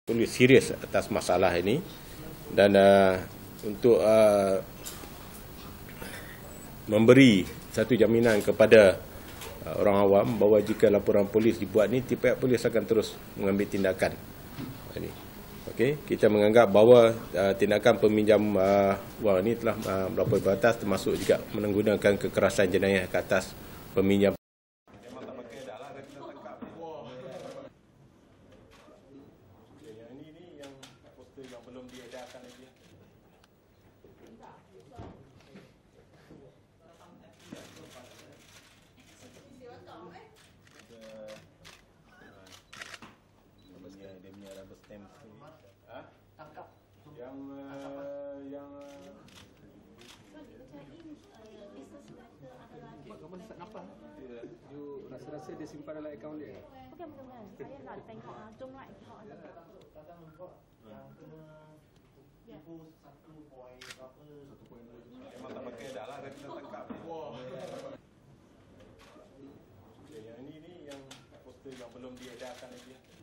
Polis serius atas masalah ini dan untuk memberi satu jaminan kepada orang awam bahawa jika laporan polis dibuat ni, pihak polis akan terus mengambil tindakan. Okey, kita menganggap bahawa tindakan peminjam wang ini telah melampaui batas, termasuk juga menggunakan kekerasan jenayah ke atas peminjam. Yang belum diedarkan lagi. Dia punya rubber stamp. Tangkap. Yang kamu tak nampak? You rasa-rasa dia simpan dalam akaun dia? Bukan. Saya nak tengok jumlah akaun. Yang kena tipu 1 poin berapa? memang tak pakai dah lah, dia kena tangkap. Yang ini yang poster yang belum diedarkan lagi.